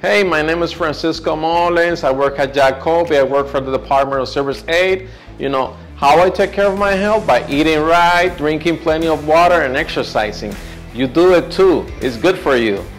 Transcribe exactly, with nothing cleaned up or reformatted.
Hey, my name is Francisco Mullis. I work at Jacoby. I work for the Department of Service Aid. You know, how I take care of my health? By eating right, drinking plenty of water, and exercising. You do it too. It's good for you.